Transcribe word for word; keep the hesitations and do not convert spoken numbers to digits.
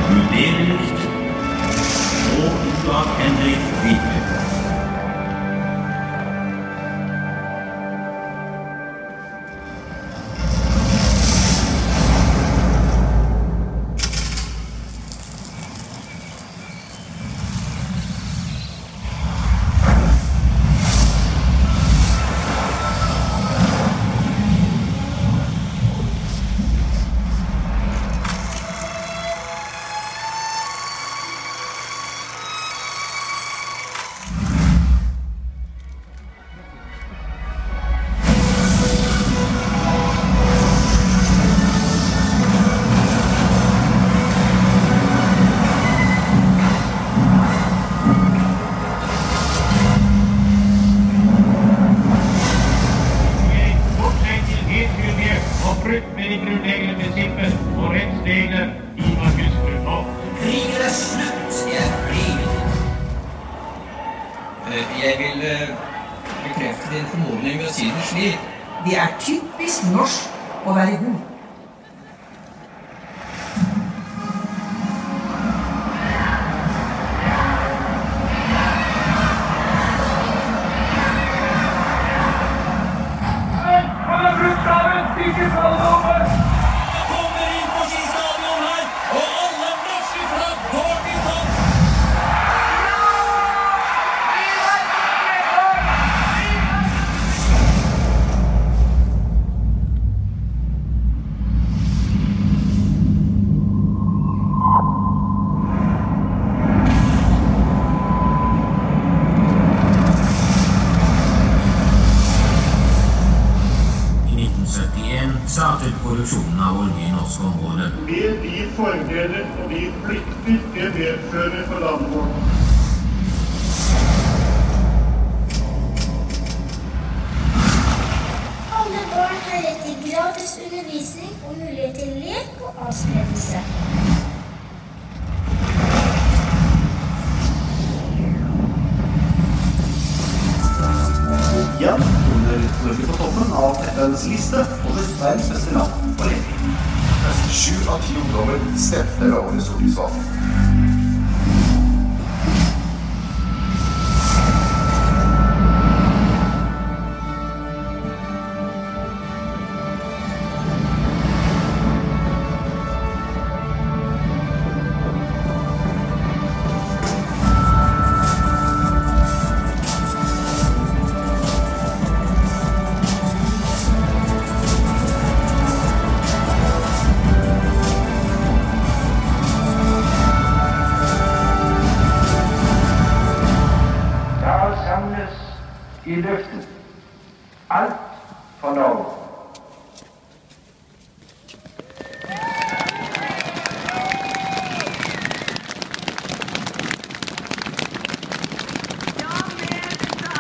Udeligt og uavhendelig vite. Med de grunnleggende prinsipper og rettsregler i Norges grunnlov. Krigen er slutt, sier jeg. Krigen. Jeg vil bekrefte din formodning ved å si det slik. Det er typisk norsk å være god. Startet produksjonen av olje i norsk område. Med de fordeler og de plikter det medfører for landet vårt. Alle barn har rett til gratis undervisning og mulighet til lek og avspredelse. Igjen under Norge på toppen av F N's liste over verdens beste land å leve i. Nesten sju av ti ungdommer stemte ved årets stortingsvalg. I løftet alt for Norge.